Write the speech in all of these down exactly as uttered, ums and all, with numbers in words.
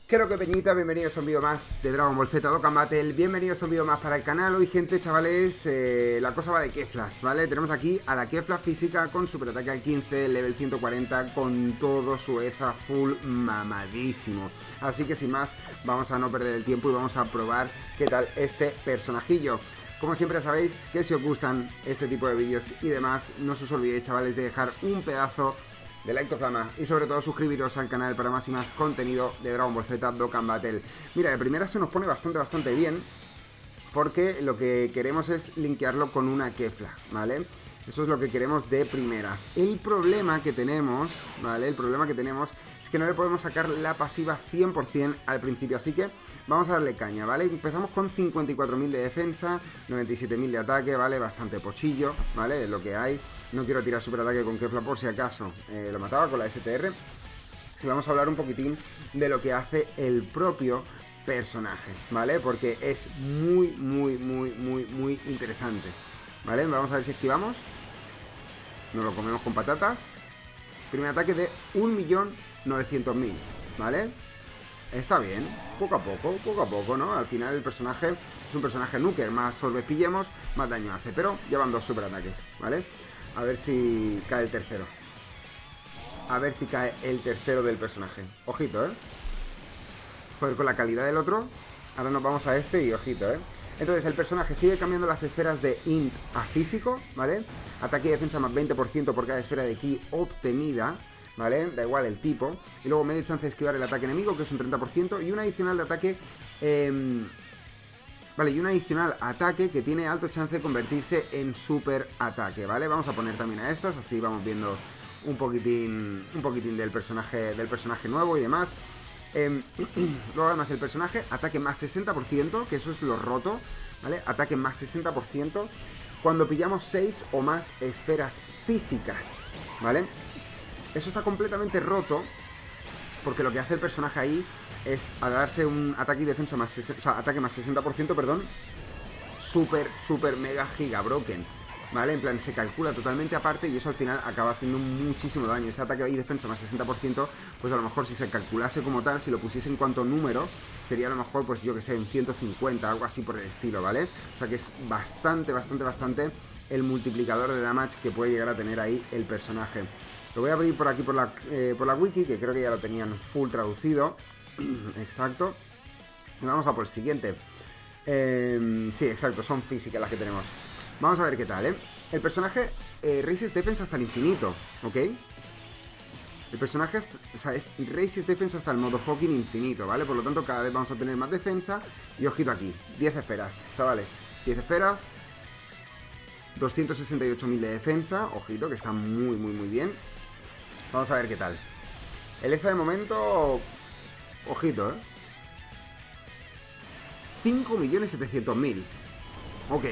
¿Qué lo que peñita? Bienvenidos a un vídeo más de Dragon Ball Z Dokkan Battle. Bienvenidos a un vídeo más para el canal. Hoy, gente, chavales, eh, la cosa va de Keflas, ¿vale? Tenemos aquí a la Kefla física con superataque al quince, level ciento cuarenta, con todo su E Z A full mamadísimo. Así que sin más, vamos a no perder el tiempo y vamos a probar qué tal este personajillo. Como siempre sabéis que si os gustan este tipo de vídeos y demás, no os olvidéis, chavales, de dejar un pedazo de like to flama y sobre todo suscribiros al canal para más y más contenido de Dragon Ball Z Dokkan Battle. Mira, de primera se nos pone bastante bastante bien, porque lo que queremos es linkearlo con una Kefla, ¿vale? Eso es lo que queremos de primeras. El problema que tenemos, ¿vale? El problema que tenemos es que no le podemos sacar la pasiva cien por cien al principio, así que vamos a darle caña, ¿vale? Empezamos con cincuenta y cuatro mil de defensa, noventa y siete mil de ataque, ¿vale? Bastante pochillo, ¿vale? Es lo que hay. No quiero tirar superataque con Kefla por si acaso eh, lo mataba con la S T R. Y vamos a hablar un poquitín de lo que hace el propio personaje, ¿vale? Porque es muy, muy, muy, muy, muy interesante, ¿vale? Vamos a ver si esquivamos. Nos lo comemos con patatas. Primer ataque de un millón novecientos mil, ¿vale? Está bien, poco a poco, poco a poco, ¿no? Al final el personaje es un personaje nuker, más orbes pillemos, más daño hace, pero llevan dos superataques, ¿vale? A ver si cae el tercero. A ver si cae el tercero del personaje. Ojito, ¿eh? Joder, con la calidad del otro. Ahora nos vamos a este y ojito, ¿eh? Entonces el personaje sigue cambiando las esferas de int a físico, ¿vale? Ataque y defensa más veinte por ciento por cada esfera de ki obtenida, ¿vale? Da igual el tipo. Y luego medio chance de esquivar el ataque enemigo, que es un treinta por ciento. Y un adicional de ataque... Eh, Vale, y un adicional ataque que tiene alto chance de convertirse en super ataque, ¿vale? Vamos a poner también a estas, así vamos viendo un poquitín un poquitín del personaje del personaje nuevo y demás. Eh, luego además el personaje, ataque más sesenta por ciento, que eso es lo roto, ¿vale? Ataque más sesenta por ciento cuando pillamos seis o más esferas físicas, ¿vale? Eso está completamente roto, porque lo que hace el personaje ahí es a darse un ataque y defensa más, o sea, ataque más sesenta por ciento, perdón, super, super, mega, giga broken, ¿vale? En plan, se calcula totalmente aparte y eso al final acaba haciendo muchísimo daño. Ese ataque y defensa más sesenta por ciento, pues a lo mejor si se calculase como tal, si lo pusiese en cuanto número, sería a lo mejor, pues yo que sé, un ciento cincuenta, algo así por el estilo, ¿vale? O sea que es bastante, bastante, bastante el multiplicador de damage que puede llegar a tener ahí el personaje. Lo voy a abrir por aquí por la, eh, por la wiki, que creo que ya lo tenían full traducido. Exacto. Y vamos a por el siguiente. eh, Sí, exacto, son físicas las que tenemos. Vamos a ver qué tal, ¿eh? El personaje eh, Raises Defense hasta el infinito, ¿ok? El personaje, o sea, es Raises Defense hasta el modo fucking infinito, ¿vale? Por lo tanto, cada vez vamos a tener más defensa. Y ojito aquí, diez esferas, chavales, diez esferas, doscientos sesenta y ocho mil de defensa. Ojito, que está muy, muy, muy bien. Vamos a ver qué tal. El E Z A de momento... Ojito, ¿eh? cinco millones setecientos mil. Ok.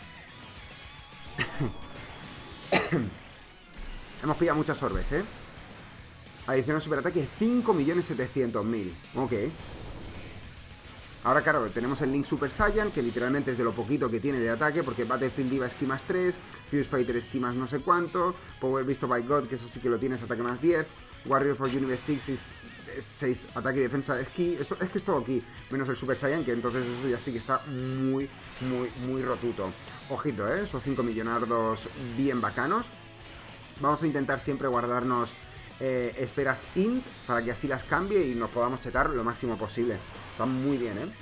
Hemos pillado muchas orbes, ¿eh? Adicional superataque cinco millones setecientos mil. Ok. Ahora, claro, tenemos el Link Super Saiyan, que literalmente es de lo poquito que tiene de ataque, porque Battlefield Diva esquí más tres, Fuse Fighter esquí más no sé cuánto, Power Visto by God, que eso sí que lo tienes, ataque más diez, Warrior for Universe seis es seis ataque y defensa de esquí. Esto es que es todo aquí, menos el Super Saiyan, que entonces eso ya sí que está muy, muy, muy rotuto. Ojito, ¿eh? Esos cinco millonardos bien bacanos. Vamos a intentar siempre guardarnos eh, esferas int, para que así las cambie y nos podamos chetar lo máximo posible. Está muy bien, ¿eh?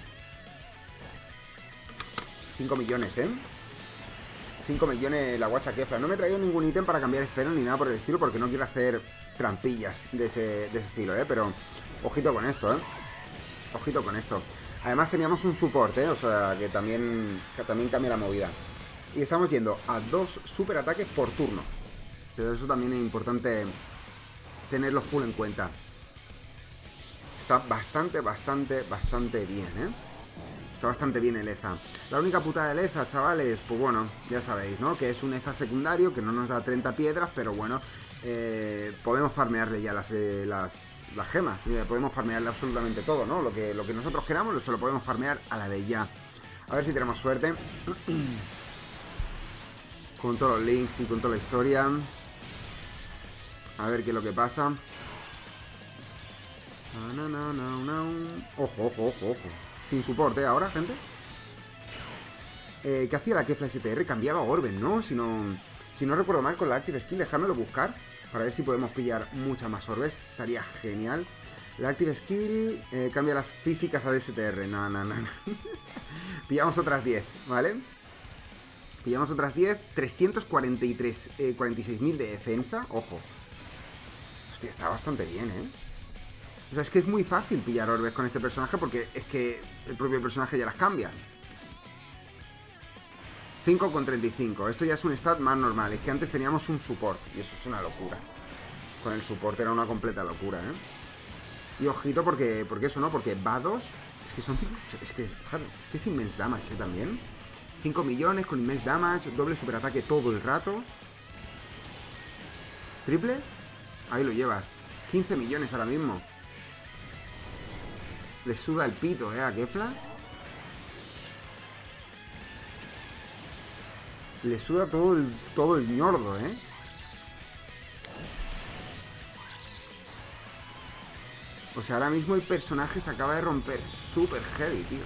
cinco millones, ¿eh? cinco millones la guacha Kefla. No me he traído ningún ítem para cambiar esfera ni nada por el estilo, porque no quiero hacer trampillas de ese, de ese estilo, ¿eh? Pero ojito con esto, ¿eh? Ojito con esto. Además teníamos un soporte, ¿eh? O sea, que también, que también cambia la movida. Y estamos yendo a dos super ataques por turno. Pero eso también es importante tenerlo full en cuenta. Está bastante, bastante, bastante bien, ¿eh? Está bastante bien el E Z A. La única putada del E Z A, chavales, pues bueno, ya sabéis, ¿no? Que es un E Z A secundario, que no nos da treinta piedras, pero bueno, eh, podemos farmearle ya las, eh, las, las gemas. Eh, podemos farmearle absolutamente todo, ¿no? Lo que, lo que nosotros queramos, se lo podemos farmear a la de ya. A ver si tenemos suerte. Con todos los links y con toda la historia. A ver qué es lo que pasa. No, no, no, no. Ojo, ojo, ojo, ojo. Sin soporte ahora, gente. Eh, ¿Qué hacía la Kefla S T R? Cambiaba Orben, ¿no? Si no, si no recuerdo mal con la Active Skill, dejármelo buscar para ver si podemos pillar muchas más orbes. Estaría genial. La Active Skill eh, cambia las físicas a D S T R. No, no, no, no. Pillamos otras diez, ¿vale? Pillamos otras diez. trescientos cuarenta y tres, eh, cuarenta y seis mil de defensa. Ojo. Hostia, está bastante bien, ¿eh? O sea, es que es muy fácil pillar orbes con este personaje porque es que el propio personaje ya las cambia. cinco con treinta y cinco. Esto ya es un stat más normal. Es que antes teníamos un support y eso es una locura. Con el support era una completa locura, ¿eh? Y ojito porque, porque eso, ¿no? Porque Vados es que son... Es que es, es que es immense damage, ¿eh? También. cinco millones con immense damage, doble superataque todo el rato. ¿Triple? Ahí lo llevas. quince millones ahora mismo. Le suda el pito, ¿eh? A Kefla. Le suda todo el, todo el ñordo, ¿eh? O sea, ahora mismo el personaje se acaba de romper súper heavy, tío.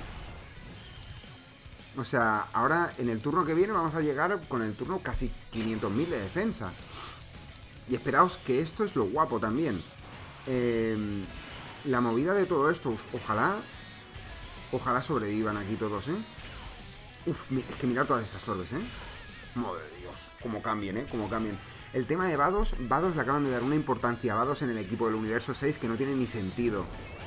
O sea, ahora en el turno que viene vamos a llegar con el turno casi quinientos mil de defensa. Y esperaos que esto es lo guapo también. Eh, la movida de todo esto, ojalá... Ojalá sobrevivan aquí todos, ¿eh? Uf, es que mirar todas estas orbes, ¿eh? Madre de Dios, cómo cambien, ¿eh? Cómo cambien. El tema de Vados, Vados le acaban de dar una importancia a Vados en el equipo del Universo seis que no tiene ni sentido.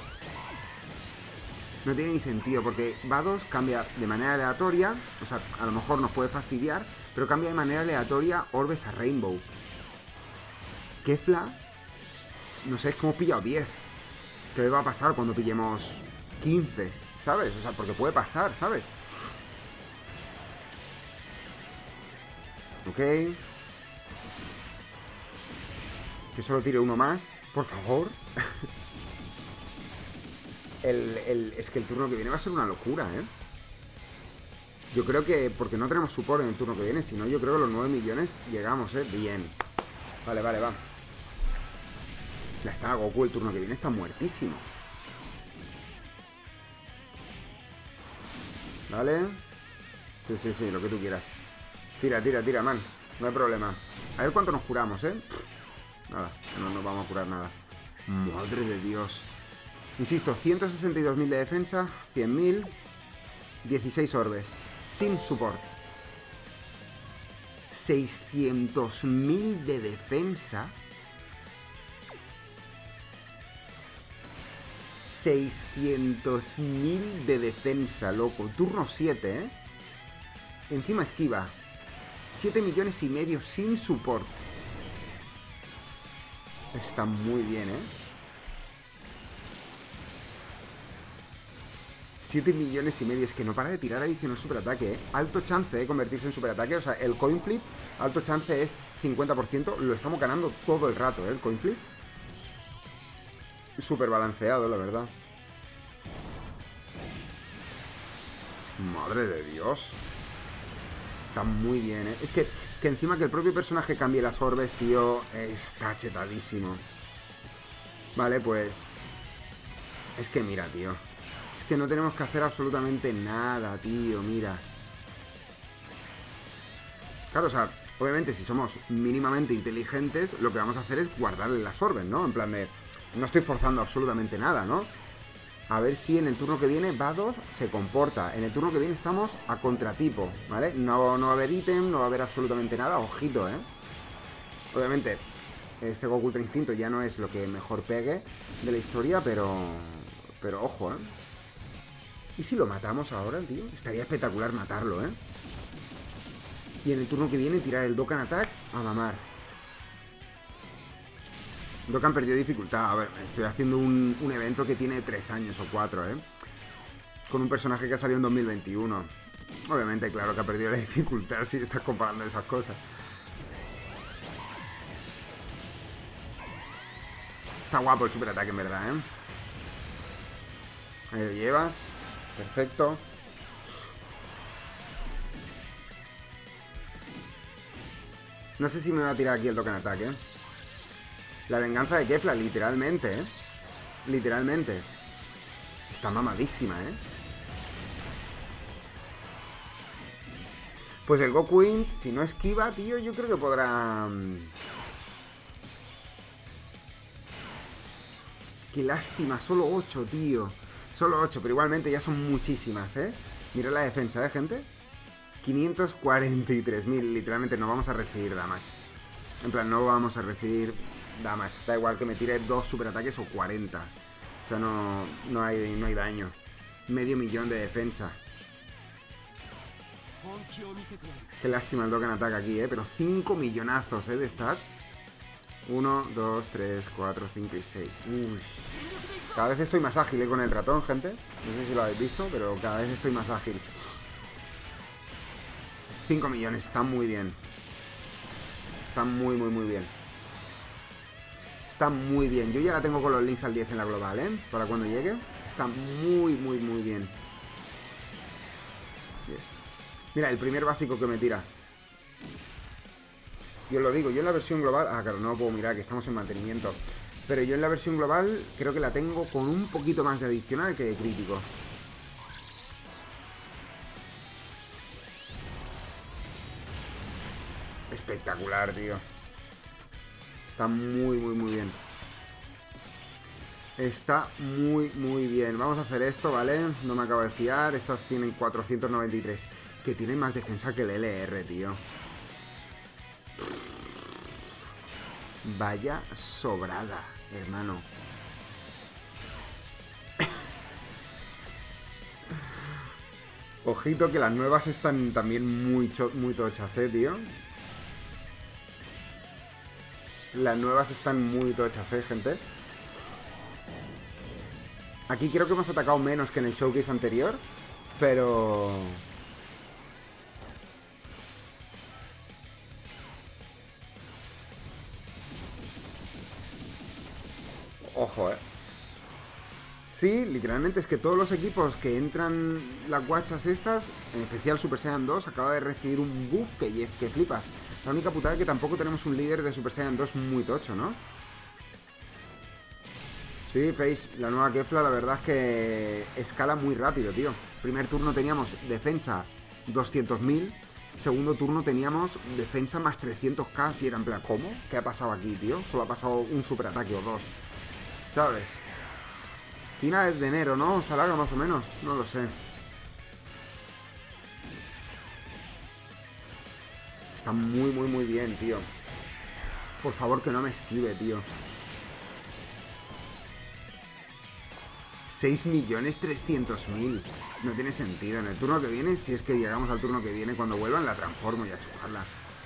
No tiene ni sentido, porque Vados cambia de manera aleatoria, o sea, a lo mejor nos puede fastidiar, pero cambia de manera aleatoria orbes a Rainbow. Kefla, no sé, es como pillado diez. ¿Qué va a pasar cuando pillemos quince? ¿Sabes? O sea, porque puede pasar, ¿sabes? Ok. Que solo tire uno más, por favor. el, el, es que el turno que viene va a ser una locura, ¿eh? Yo creo que, porque no tenemos support en el turno que viene, si no yo creo que los nueve millones llegamos, ¿eh? Bien. Vale, vale, va. Ya está, Goku el turno que viene está muertísimo. Vale. Sí, sí, sí, lo que tú quieras. Tira, tira, tira, man. No hay problema. A ver cuánto nos curamos, ¿eh? Nada, no nos vamos a curar nada. Madre de Dios. Insisto, ciento sesenta y dos mil de defensa, cien mil, dieciséis orbes. Sin support. seiscientos mil de defensa. seiscientos mil de defensa, loco. Turno siete, ¿eh? Encima esquiva. siete millones y medio sin support. Está muy bien, ¿eh? siete millones y medio. Es que no para de tirar adicional superataque, ¿eh? Alto chance de convertirse en superataque. O sea, el coin flip, alto chance es cincuenta por ciento. Lo estamos ganando todo el rato, ¿eh? El coin flip. Súper balanceado, la verdad. Madre de Dios. Está muy bien, ¿eh? Es que, que encima que el propio personaje cambie las orbes, tío, está chetadísimo. Vale, pues... Es que mira, tío. Es que no tenemos que hacer absolutamente nada, tío, mira. Claro, o sea, obviamente si somos mínimamente inteligentes, lo que vamos a hacer es guardarle las orbes, ¿no? En plan de... No estoy forzando absolutamente nada, ¿no? A ver si en el turno que viene Vados se comporta. En el turno que viene estamos a contratipo, ¿vale? No, no va a haber ítem, no va a haber absolutamente nada. Ojito, ¿eh? Obviamente, este Goku Ultra Instinto ya no es lo que mejor pegue de la historia, pero... Pero ojo, ¿eh? ¿Y si lo matamos ahora, tío? Estaría espectacular matarlo, ¿eh? Y en el turno que viene tirar el Dokkan Attack a mamar. Dokkan perdió dificultad. A ver, estoy haciendo un, un evento que tiene tres años o cuatro, ¿eh? Con un personaje que ha salido en dos mil veintiuno. Obviamente, claro que ha perdido la dificultad si estás comparando esas cosas. Está guapo el superataque, en verdad, ¿eh? Ahí lo llevas. Perfecto. No sé si me va a tirar aquí el Dokkan Attack, ¿eh? La venganza de Kefla, literalmente, ¿eh? Literalmente. Está mamadísima, ¿eh? Pues el Goku Int, si no esquiva, tío, yo creo que podrá... Qué lástima, solo ocho, tío. Solo ocho, pero igualmente ya son muchísimas, ¿eh? Mirad la defensa, ¿eh, gente? quinientos cuarenta y tres mil, literalmente no vamos a recibir damage. En plan, no vamos a recibir damage. Da igual que me tire dos superataques o cuarenta. O sea, no, no, hay, no hay daño. Medio millón de defensa. Qué lástima el Dokkan Attack aquí, ¿eh? Pero cinco millonazos, ¿eh? De stats. uno, dos, tres, cuatro, cinco y seis. Uy. Cada vez estoy más ágil, ¿eh? Con el ratón, gente. No sé si lo habéis visto, pero cada vez estoy más ágil. cinco millones, está muy bien. Está muy, muy, muy bien. Está muy bien. Yo ya la tengo con los links al diez en la global, ¿eh? Para cuando llegue. Está muy, muy, muy bien. Yes. Mira, el primer básico que me tira. Yo lo digo, yo en la versión global... Ah, claro, no lo puedo mirar, que estamos en mantenimiento. Pero yo en la versión global creo que la tengo con un poquito más de adicional que de crítico. Espectacular, tío. Está muy, muy, muy bien. Está muy, muy bien. Vamos a hacer esto, ¿vale? No me acabo de fiar. Estas tienen cuatrocientos noventa y tres. Que tienen más defensa que el L R, tío. Vaya sobrada, hermano. Ojito que las nuevas están también muy, muy tochas, eh, tío. Las nuevas están muy tochas, eh, gente. Aquí creo que hemos atacado menos que en el showcase anterior, pero... Ojo, eh. Sí, literalmente es que todos los equipos que entran las guachas estas, en especial Super Saiyan dos, acaba de recibir un buff que, que flipas. La única putada es que tampoco tenemos un líder de Super Saiyan dos muy tocho, ¿no? Sí, Face, la nueva Kefla la verdad es que escala muy rápido, tío. Primer turno teníamos defensa doscientos mil, segundo turno teníamos defensa más trescientos k, y era en plan, ¿cómo? ¿Qué ha pasado aquí, tío? Solo ha pasado un superataque o dos, ¿sabes? Finales de enero, ¿no? ¿Se alarga más o menos? No lo sé. Está muy, muy, muy bien, tío. Por favor, que no me esquive, tío. seis millones trescientos mil. No tiene sentido. En el turno que viene, si es que llegamos al turno que viene, cuando vuelvan la transformo y a chuparla.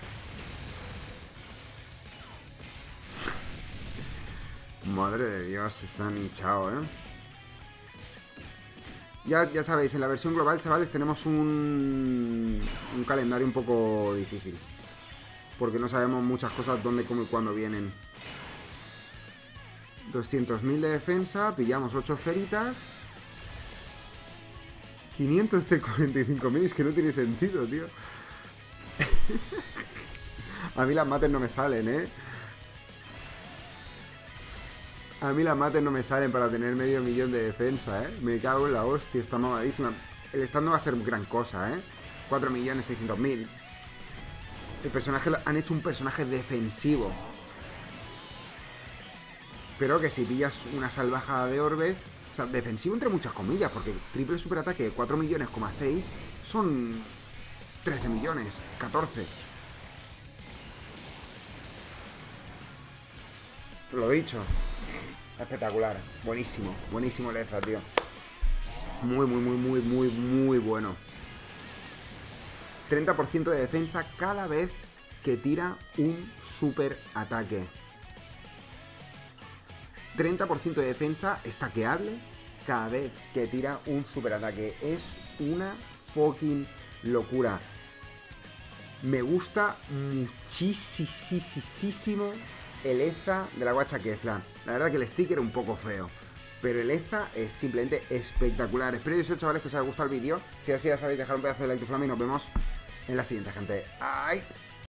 Madre de Dios, se han hinchado, ¿eh? Ya, ya sabéis, en la versión global, chavales, tenemos un, un calendario un poco difícil. Porque no sabemos muchas cosas dónde, cómo y cuándo vienen. doscientos mil de defensa, pillamos ocho esferitas. quinientos de cuarenta y cinco mil, es que no tiene sentido, tío. A mí las mates no me salen, ¿eh? A mí las mates no me salen para tener medio millón de defensa, ¿eh? Me cago en la hostia, está mamadísima. El stand no va a ser gran cosa, ¿eh? cuatro millones seiscientos mil. El personaje, han hecho un personaje defensivo. Pero que si pillas una salvajada de orbes... O sea, defensivo entre muchas comillas, porque triple superataque de cuatro millones, seis son trece millones, catorce. Lo dicho. Espectacular. Buenísimo. Buenísimo Leza, tío. Muy, muy, muy, muy, muy, muy bueno. treinta por ciento de defensa cada vez que tira un super ataque. treinta por ciento de defensa stackeable cada vez que tira un super ataque. Es una fucking locura. Me gusta muchísimo el Eza de la guacha Kefla. La verdad que el sticker es un poco feo, pero el Eza es simplemente espectacular. Espero que os chavales que os haya gustado el vídeo. Si así ya sabéis, dejar un pedazo de like to flame y nos vemos en la siguiente, gente. ¡Ay!